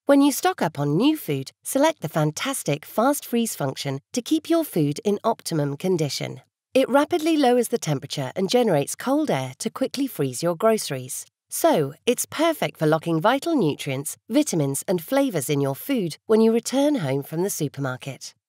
When you stock up on new food, select the fantastic Fast Freeze function to keep your food in optimum condition. It rapidly lowers the temperature and generates cold air to quickly freeze your groceries. So, it's perfect for locking vital nutrients, vitamins and flavours in your food when you return home from the supermarket.